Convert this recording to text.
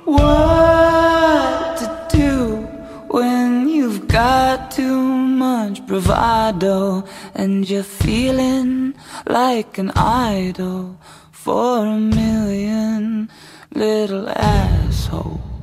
What to do when you've got too much bravado and you're feeling like an idol for a million little assholes?